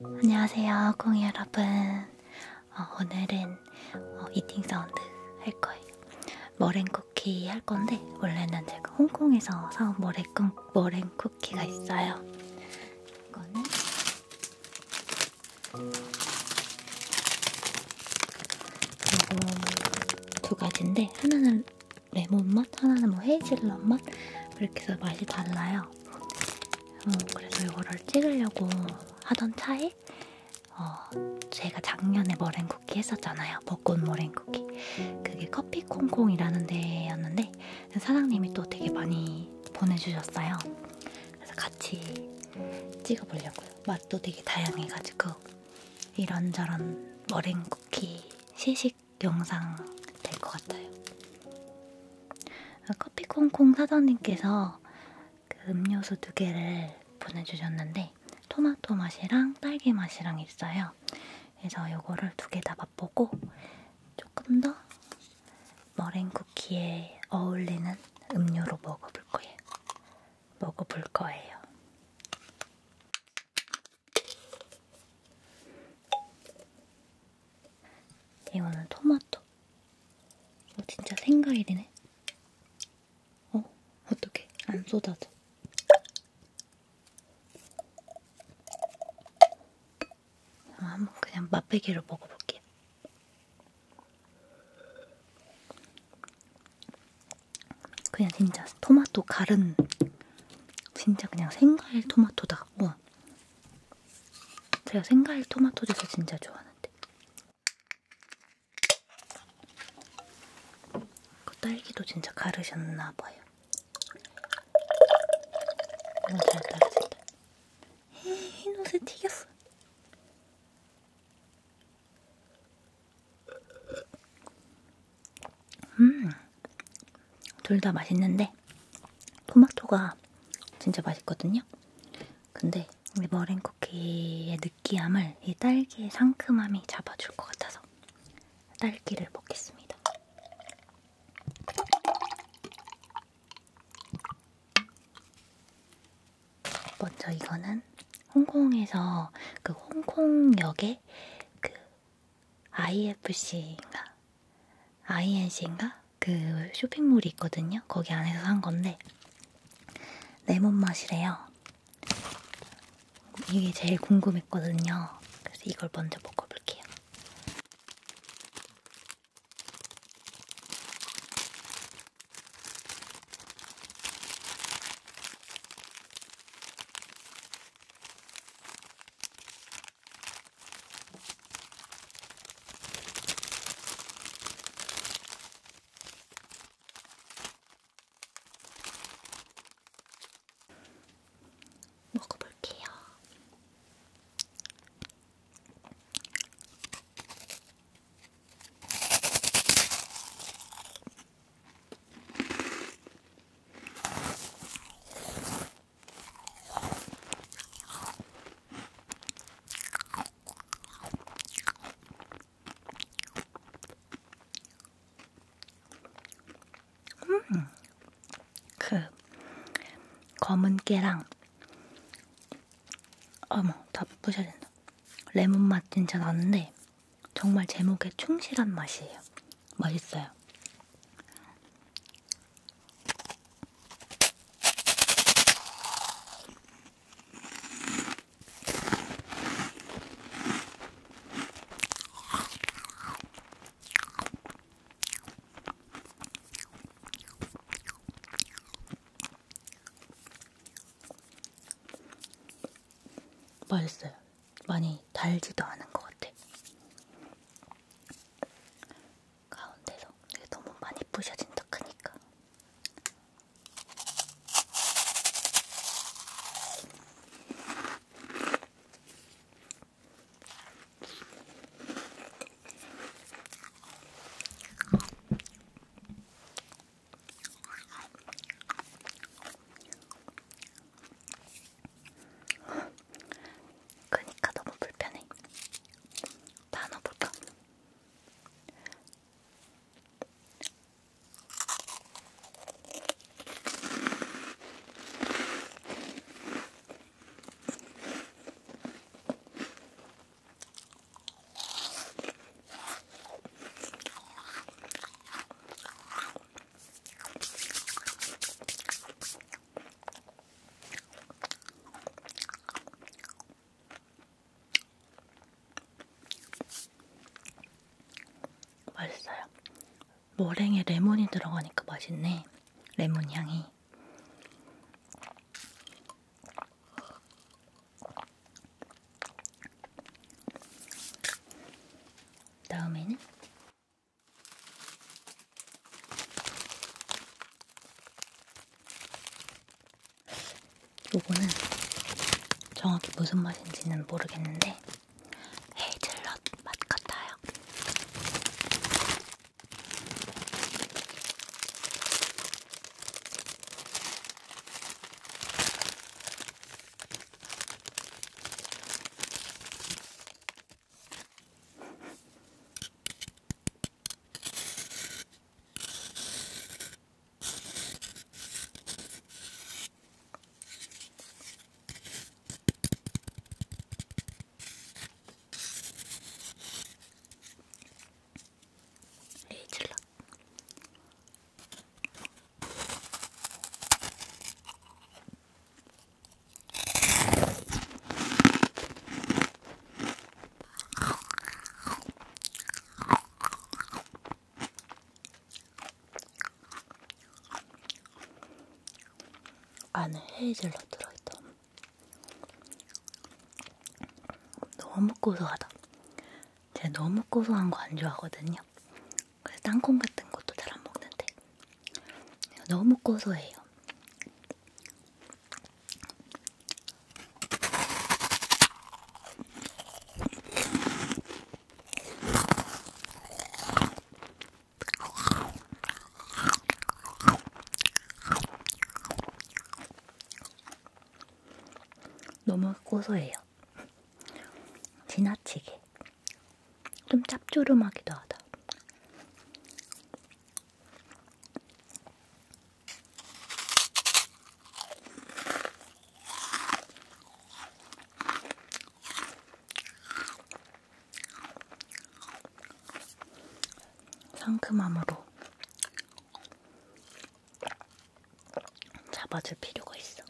안녕하세요, 콩이 여러분. 오늘은 이팅 사운드 할 거예요. 머랭 쿠키 할 건데, 원래는 제가 홍콩에서 사온 머랭 쿠키가 있어요. 이거는 이거 두 가지인데, 하나는 레몬 맛, 하나는 뭐 헤이즐넛 맛, 이렇게 해서 맛이 달라요. 그래서 이거를 찍으려고 하던 차에 제가 작년에 머랭 쿠키 했었잖아요. 벚꽃 머랭 쿠키. 그게 커피 콩콩이라는 데였는데 사장님이 또 되게 많이 보내주셨어요. 그래서 같이 찍어보려고요. 맛도 되게 다양해가지고 이런저런 머랭 쿠키 시식 영상 될 것 같아요. 커피 콩콩 사장님께서 그 음료수 2개를 보내주셨는데 토마토 맛이랑 딸기 맛이랑 있어요. 그래서 이거를 2개 다 맛보고 조금 더 머랭 쿠키에 어울리는 음료로 먹어볼 거예요. 이거는 토마토. 진짜 생과일이네. 어떡해. 안 쏟아져. 한번 그냥 맛배기로 먹어볼게요. 그냥 진짜 토마토 갈은 진짜 그냥 생과일 토마토다. 우와. 제가 생과일 토마토 주스 진짜 좋아하는데. 그 딸기도 진짜 가르셨나봐요. 이건 잘 떨어진다. 흰옷에 튀겼어. 둘 다 맛있는데 토마토가 진짜 맛있거든요. 근데 이 머랭 쿠키의 느끼함을 이 딸기의 상큼함이 잡아줄 것 같아서 딸기를 먹겠습니다. 먼저 이거는 홍콩에서 그 홍콩역에 그 IFC인가 INC인가 그 쇼핑몰이 있거든요. 거기 안에서 산 건데 레몬 맛이래요. 이게 제일 궁금했거든요. 그래서 이걸 먼저 먹어볼게요. 먹어볼게요. 그 검은 깨랑 어머 다 부셔야 된다. 레몬 맛 진짜 나는데 정말 제목에 충실한 맛이에요. 맛있어요. 맛있어요. 많이 달지도 않은 것 같아. 가운데서 이게 너무 많이 부셔진다 크니까. 그니까 너무 불편해. 머랭에 레몬이 들어가니까 맛있네. 레몬 향이. 다음에는 요거는 정확히 무슨 맛인지는 모르겠는데 헤이즐넛 맛 같아요. 헤이즐넛. 안에 헤이즐넛 들어있다. 너무 고소하다. 제가 너무 고소한 거 안 좋아하거든요. 그래서 땅콩 같은 것도 잘 안 먹는데 너무 고소해요. 너무 고소해요. 지나치게. 좀 짭조름하기도 하다. 상큼함으로 잡아줄 필요가 있어.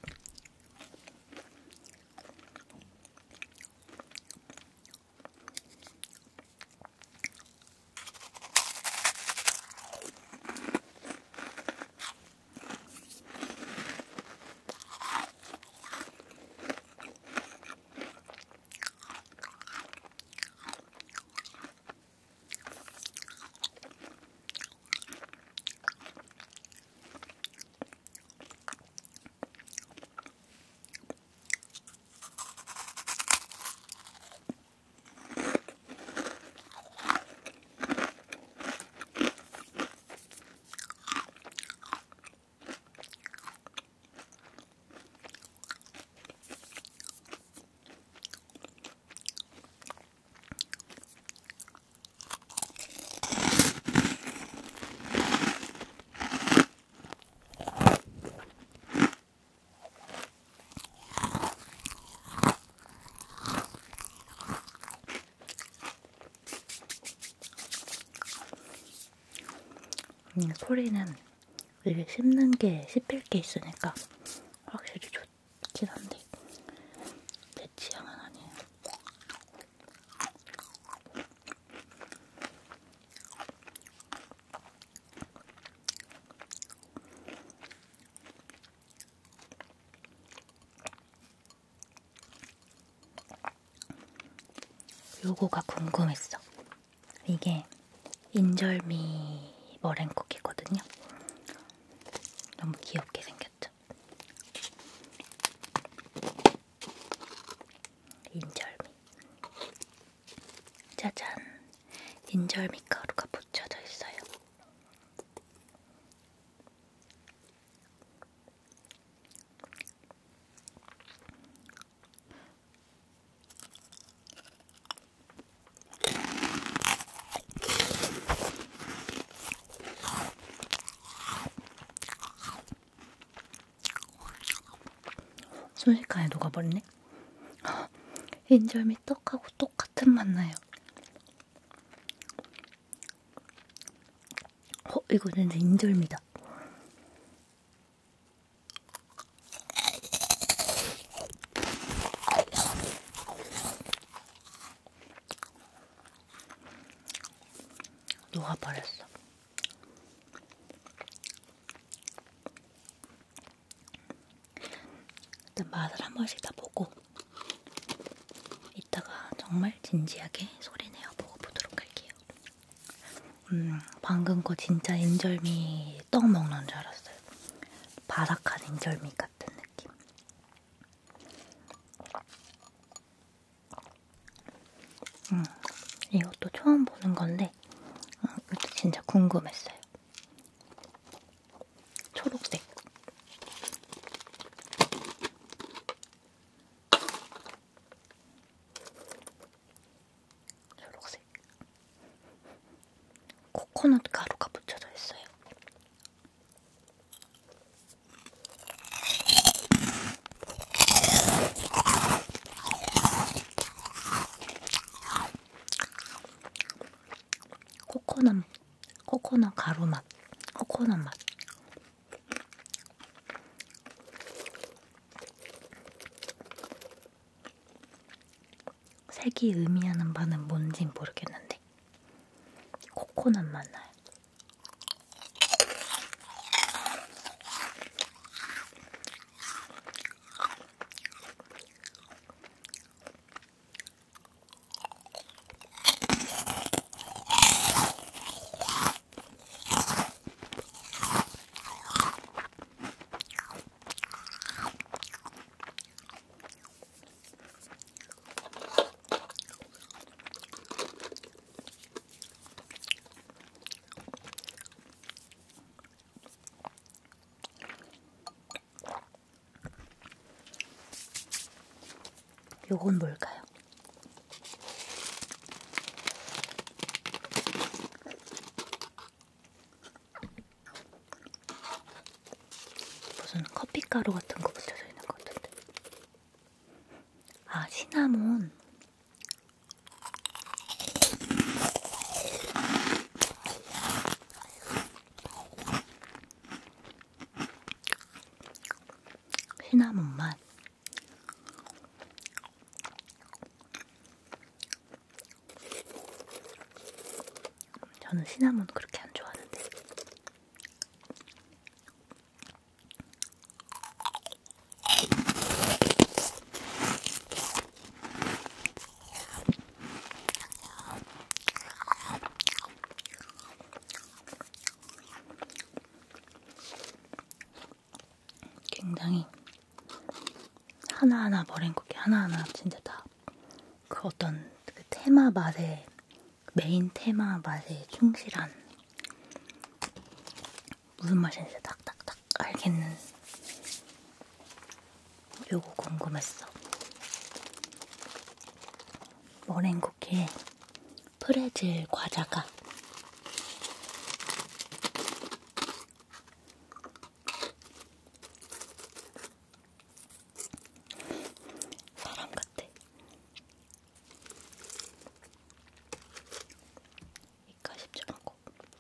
소리는 이게 씹는 게 씹힐 게 있으니까 확실히 좋긴 한데 내 취향은 아니에요. 요거가 궁금했어. 이게 인절미 머랭 쿠키거든요. 너무 귀엽게 생겼죠? 인절미. 짜잔! 인절미 가루가 묻혀져 있어요. 순식간에 녹아버리네? 인절미 떡하고 똑같은 맛 나요. 이거 진짜 인절미다. 녹아버렸어. 맛을 한 번씩 다 보고 이따가 정말 진지하게 소리내어 먹어보도록 할게요. 방금 거 진짜 인절미 떡 먹는 줄 알았어요. 바삭한 인절미 같은 느낌. 이것도 처음 보는 건데 이것도 진짜 궁금했어요. 초록색. 초록색. 코코넛 가루가 묻혀져 있어요. 코코넛 가루 맛, 코코넛 맛. 색이 의미하는 바는 뭔진 모르겠는데 코코넛 맛 나요. 요건 뭘까요? 무슨 커피가루 같은 거 붙여져 있는 것 같은데. 아, 시나몬. 시나몬 맛. 저는 시나몬 그렇게 안 좋아하는데. 굉장히 하나하나 머랭쿠키 하나하나 진짜 다 그 어떤 그 테마 맛에 메인 테마 맛에 충실한 무슨 맛인지 딱딱딱 알겠는 요거 궁금했어. 머랭쿠키에 프레즐 과자가 사람 같아. 이까 싶지 않고.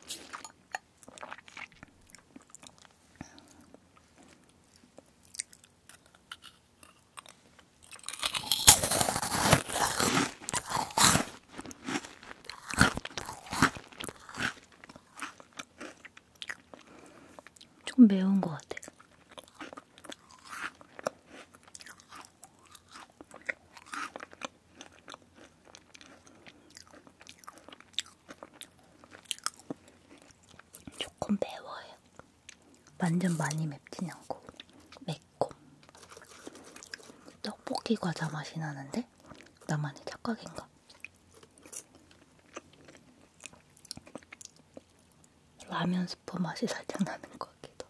좀 매운 것 같아. 조금 매워요. 완전 많이 맵진 않고 매콤. 떡볶이 과자 맛이 나는데? 나만의 착각인가? 라면 스프 맛이 살짝 나는 것 같기도.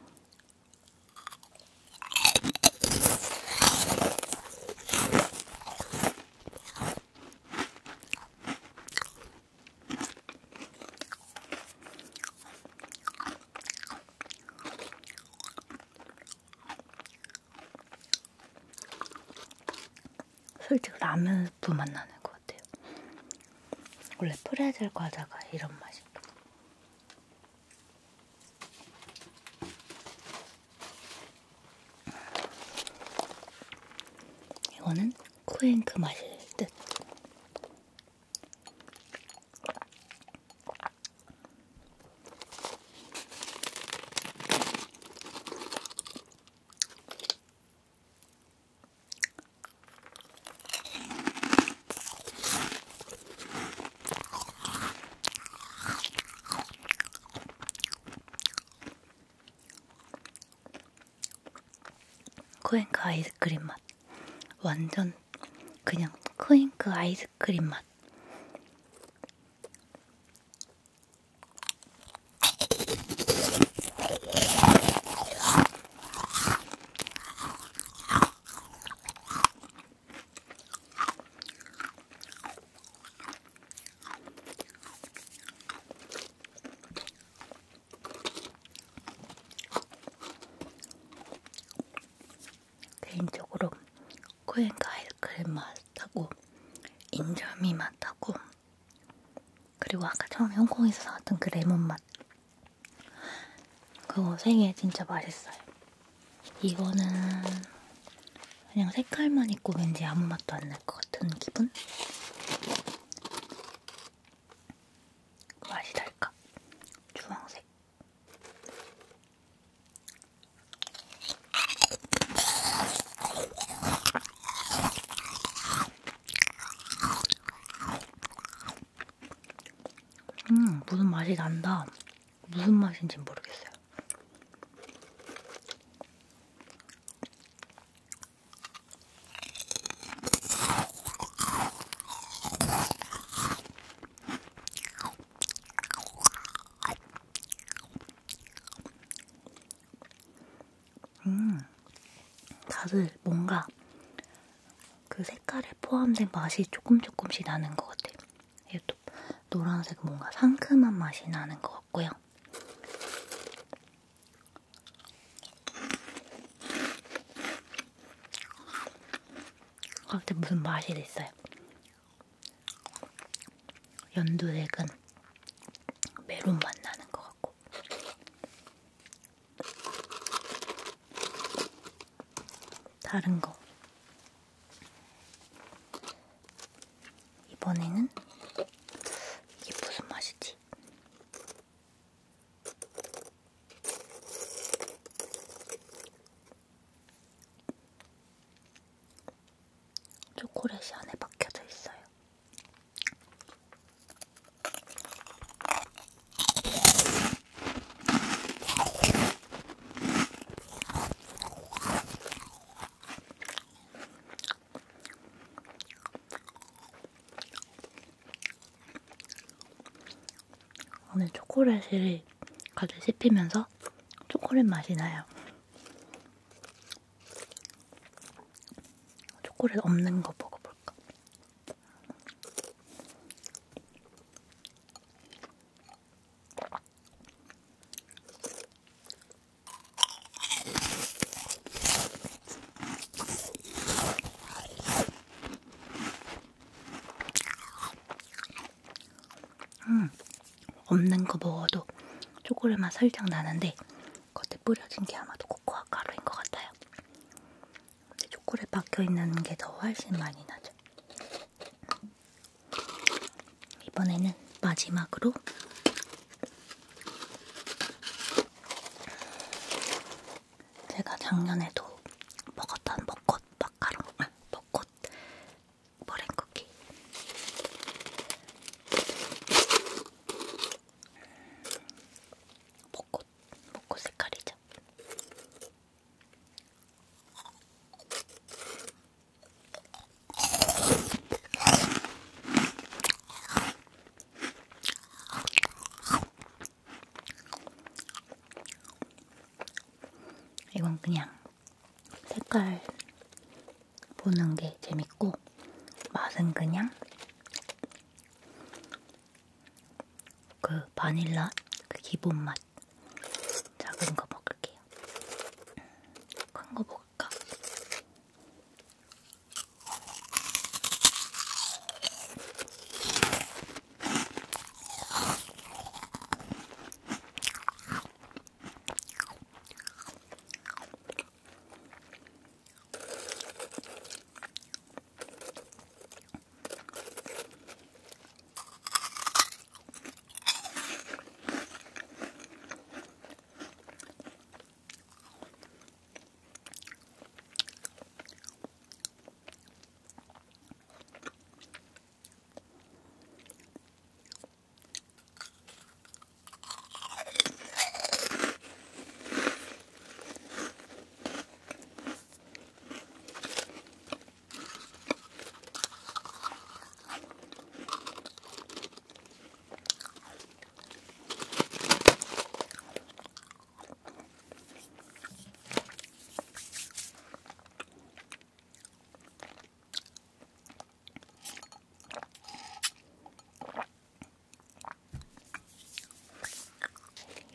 솔직히 라면 스프 맛 나는 것 같아요. 원래 프레즐 과자가 이런 맛이야. 이거는 쿠앤크 맛일 듯. 쿠앤크 아이스크림 맛. 완전 그냥 쿠앤크 아이스크림 맛. 개인적으로 쿠앤크 아이스크림 맛하고 인절미 맛하고 그리고 아까 처음에 홍콩에서 사왔던 그 레몬 맛 그거 3개 진짜 맛있어요. 이거는 그냥 색깔만 있고 왠지 아무 맛도 안 날 것 같은 기분? 맛이 달까? 주황색. 무슨 맛이 난다. 무슨 맛인지 모르겠어요. 다들 뭔가 그 색깔에 포함된 맛이 조금씩 나는 것 같아요. 이것도 노란색 뭔가 상큼한 맛이 나는 것 같고요. 근데 무슨 맛이 있어요. 연두색은 메론 맛 나는 것 같고 다른 거 이번에는 이게 무슨 맛이지? 초콜릿이 안에 박혀져 있어요. 오늘 초콜릿을 가득 씹히면서 초콜릿 맛이 나요. 초콜릿 없는 거 먹어볼까? 없는 거 먹어도 초콜릿 맛 살짝 나는데 겉에 뿌려진 게 아마도 코코아 가루인 것 같아요. 근데 초콜릿 박혀있는 게 더 훨씬 많이 나죠. 이번에는 마지막으로 제가 작년에도 먹었던 벚꽃 마카롱, 벚꽃 머랭쿠키. 벚꽃 색깔이죠. 이건 그냥 색깔 보는 게 재밌고 맛은 그냥 그 바닐라 그 기본 맛. 작은 거 먹을게요. 큰 거 먹을까?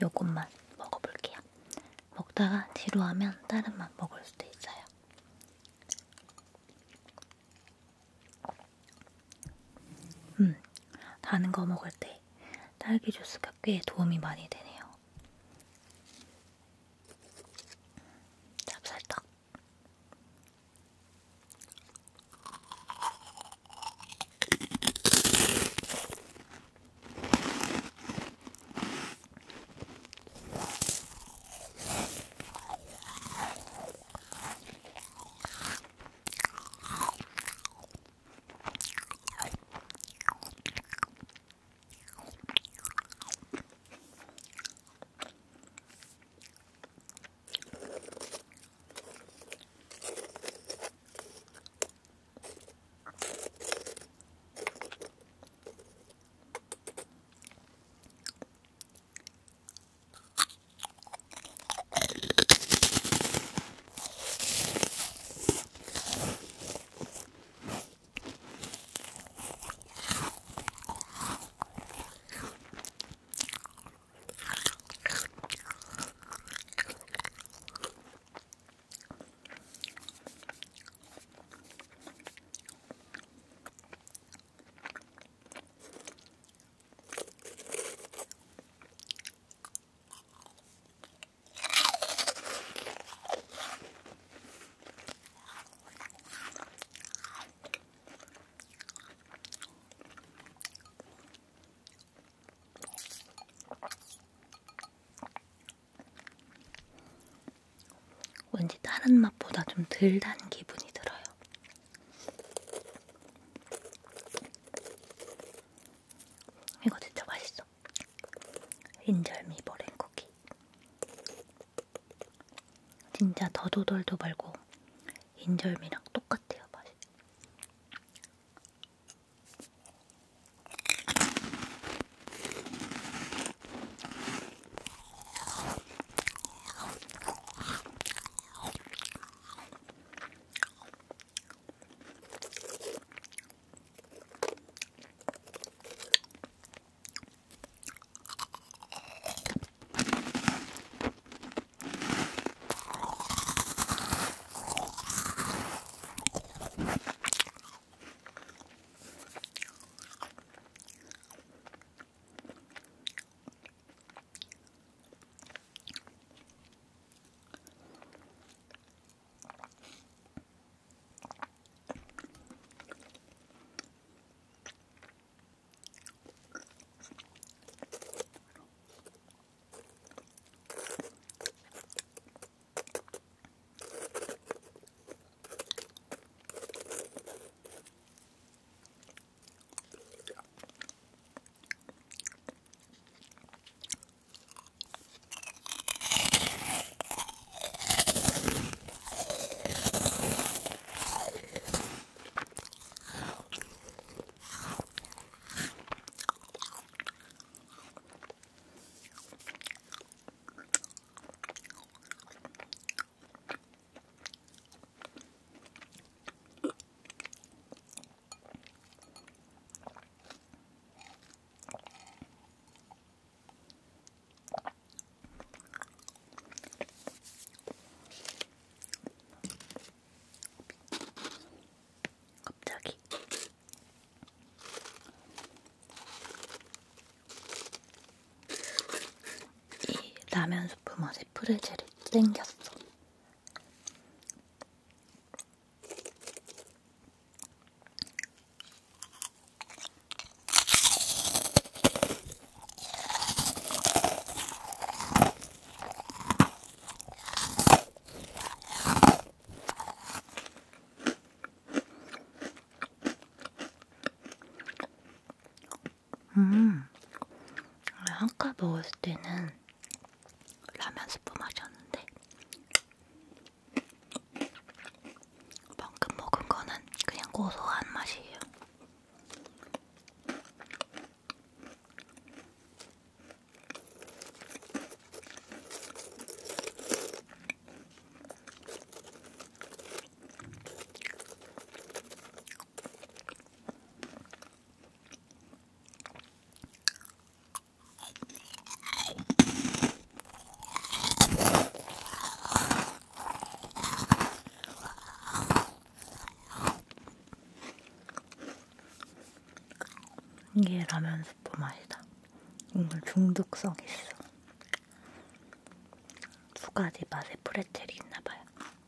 요것만 먹어볼게요. 먹다가 지루하면 다른 맛 먹을 수도 있어요. 다른 거 먹을 때 딸기 주스가 꽤 도움이 많이 되네요. 찹쌀떡. 왠지 다른 맛보다 좀 덜 단 기분이 들어요. 이거 진짜 맛있어. 인절미 머랭쿠키. 진짜 더도덜도 말고 인절미랑 똑같아요, 맛이. 갑자기. 이 라면 스프 맛에 프레첼이 땡겼어. 아까 먹었을 때는 라면 스프 맛이었는데 방금 먹은 거는 그냥 고소한 맛이에요. 이게 라면 스프 맛이다. 이건 중독성 있어. 두 가지 맛의 프레첼이 있나봐요.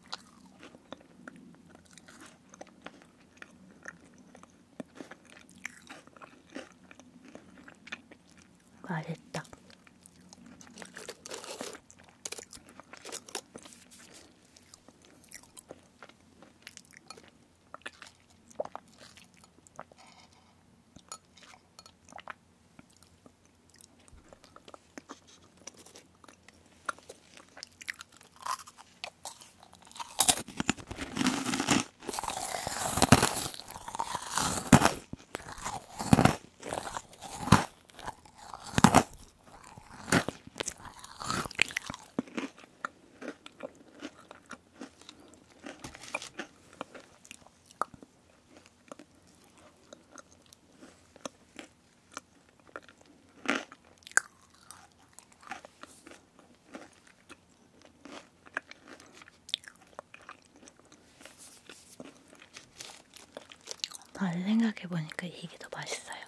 맛있다. 다시 생각해보니까 이게 더 맛있어요.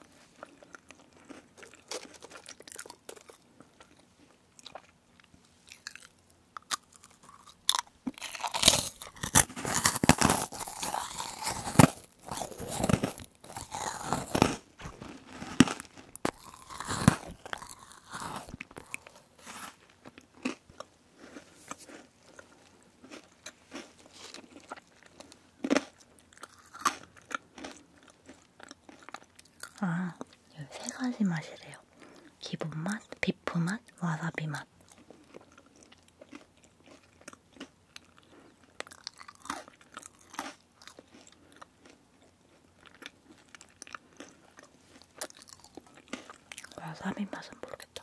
아, 여기 세 가지 맛이래요. 기본 맛, 비프 맛, 와사비 맛. 와사비 맛은 모르겠다.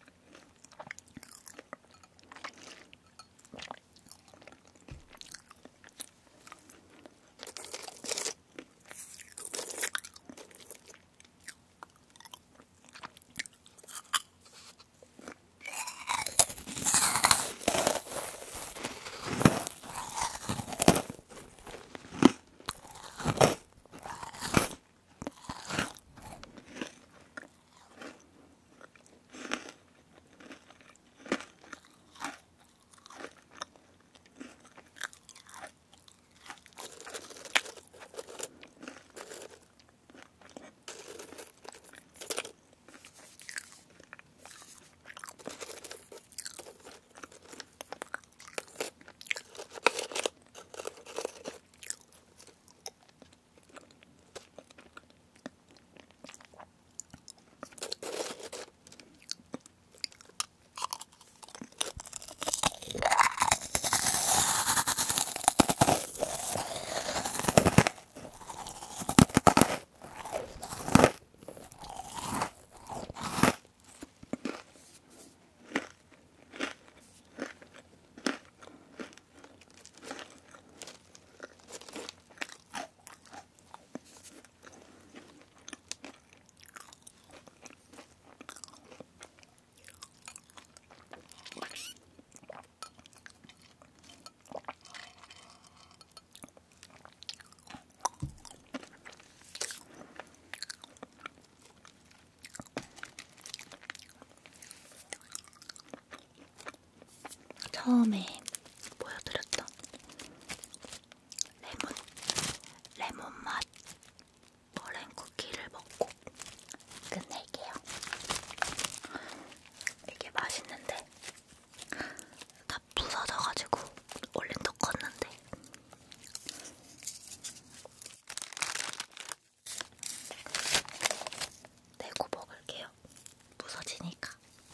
처음에 보여드렸던 레몬 맛 머랭 쿠키를 먹고 끝낼게요. 이게 맛있는데 다 부서져가지고 원래 더 컸는데 내고 먹을게요. 부서지니까.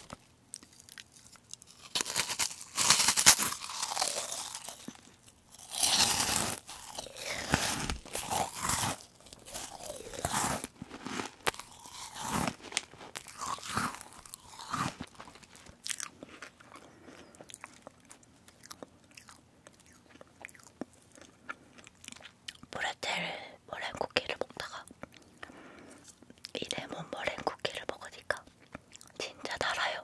브레텔 머랭 쿠키를 먹다가 이 레몬 머랭 쿠키를 먹으니까 진짜 달아요.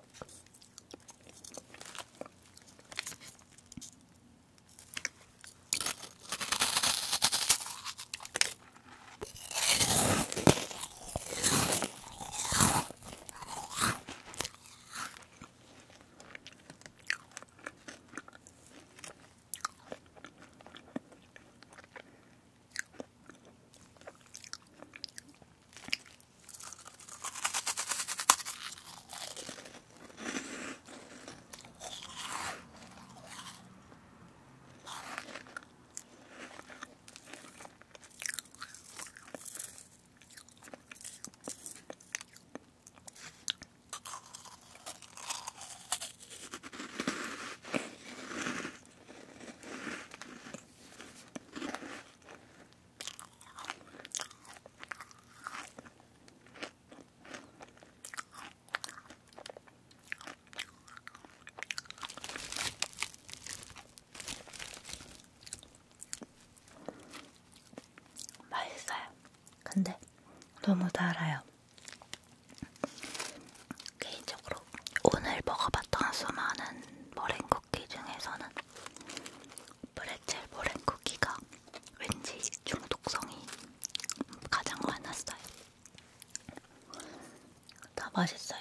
너무 달아요. 개인적으로 오늘 먹어봤던 수많은 머랭 쿠키 중에서는 프레첼 머랭 쿠키가 왠지 중독성이 가장 많았어요. 다 맛있어요.